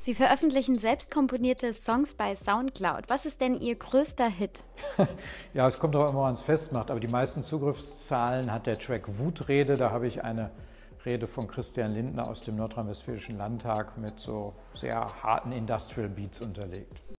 Sie veröffentlichen selbst komponierte Songs bei SoundCloud. Was ist denn Ihr größter Hit? Ja, es kommt auch immer ans Festmacht, aber die meisten Zugriffszahlen hat der Track Wutrede. Da habe ich eine Rede von Christian Lindner aus dem Nordrhein-Westfälischen Landtag mit so sehr harten Industrial Beats unterlegt.